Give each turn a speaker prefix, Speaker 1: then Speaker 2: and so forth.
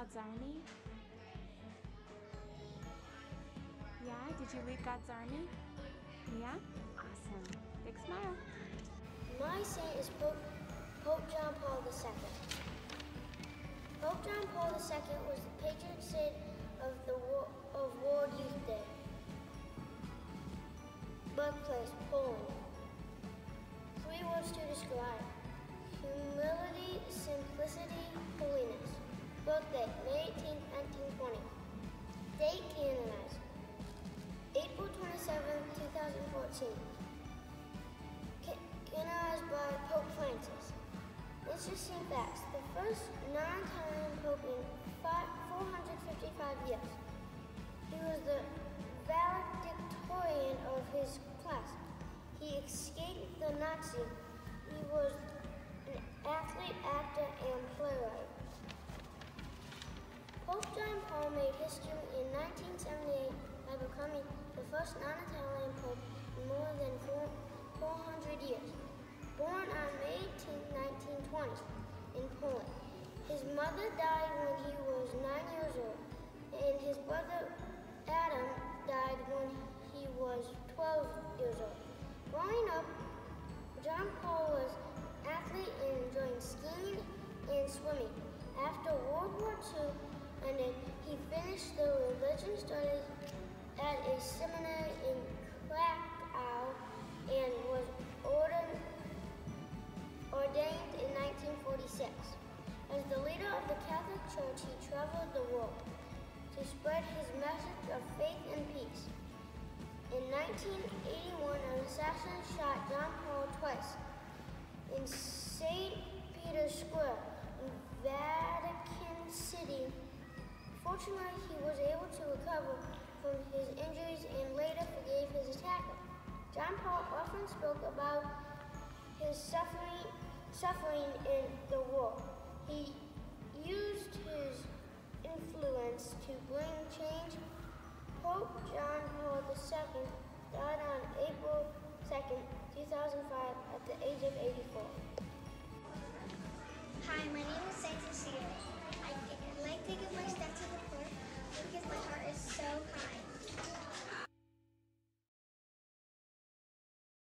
Speaker 1: God's army? Yeah, did you lead God's army? Yeah? Awesome. Big smile.
Speaker 2: My saint is Pope John Paul II. Pope John Paul II was the patron saint of World Youth Day. Birthplace, Poland. 3 words to describe: humility, simplicity, holiness. Birthday, May 18, 1920. Date canonized, April 27, 2014. Canonized by Pope Francis. Interesting facts: the first non-Italian pope in 455 years. He was the valedictorian of his class. He escaped the Nazis. He was an athlete, actor, and playwright. Pope John Paul made history in 1978 by becoming the first non-Italian pope in more than 400 years. Born on May 18, 1920 in Poland. His mother died when he was 9 years old, and his brother Adam died when he was 12 years old. Growing up, John Paul was an athlete and enjoyed skiing and swimming. After World War II ended, he finished the religion studies at a seminary in Krakow and was ordained in 1946. As the leader of the Catholic Church, he traveled the world to spread his message of faith and peace. In 1981, an assassin shot John Paul twice in St. Peter's Square in Vatican City. Fortunately, he was able to recover from his injuries and later forgave his attacker. John Paul often spoke about his suffering in the war. He used his influence to bring change. Pope John Paul II died on April 2nd, 2005 at the age of 84.
Speaker 3: Hi, my name is Saint Cecilia. I'd like to give my step to the poor because my heart is so kind.